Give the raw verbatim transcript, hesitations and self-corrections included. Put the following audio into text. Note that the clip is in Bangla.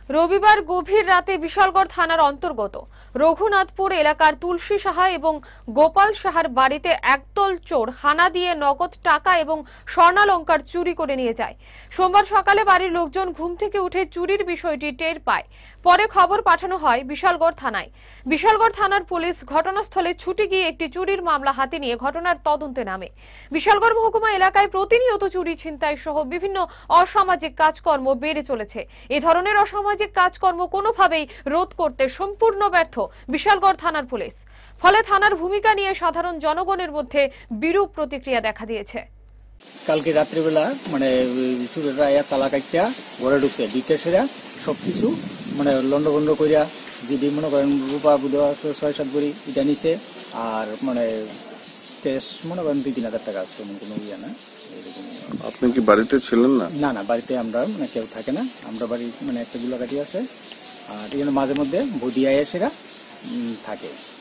রবিবার গভীর রাতে বিশালগড় থানার অন্তর্গত রঘুনাথপুর এলাকার তুলসী সাহা এবং গোপাল সাহার বাড়িতে একদল চোর হানা দিয়ে নগদ টাকা এবং স্বর্ণালংকার চুরি করে নিয়ে যায়। সোমবার সকালে বাড়ির লোকজন ঘুম থেকে উঠে চুরির বিষয়টি টের পায়। পরে খবর পাঠানো হয় বিশালগড় থানায়। বিশালগড় থানার পুলিশ ঘটনাস্থলে ছুটে গিয়ে একটি চুরির মামলা হাতে নিয়ে ঘটনার তদন্তে নামে। বিশালগড় মহকুমা এলাকায় প্রতিনিয়ত চুরি ছিনতাই সহ বিভিন্ন অসামাজিক কাজকর্ম বেড়ে চলেছে। এই ধরনের অসামাজিক কাজকর্ম কোনোভাবেই রোধ করতে সম্পূর্ণ ব্যর্থ বিশালগড় থানার পুলিশ। ফলে থানার ভূমিকা নিয়ে সাধারণ জনগণের মধ্যে বিরূপ প্রতিক্রিয়া দেখা দিয়েছে। কালকে রাত্রিবেলা মানে চুরেরা তালা কাটিয়া ঘরে ঢুকছে, বিকাশেরা সবকিছু মানে লন্ডভন্ড করিয়া যদি মনে করেন রূপা বুধ ছয় সাত ভরি এটা নিছে, আর মানে ক্যাশ মনে করেন দুই তিন হাজার টাকা আসতো, কোনো ইয়ে না। আপনি কি বাড়িতে ছিলেন না? না না, বাড়িতে আমরা মানে কেউ থাকে না, আমরা বাড়ি মানে একটা গুলাকাটি আছে, আর এখানে মাঝে মধ্যে ভুদিয়া এসেরা থাকে।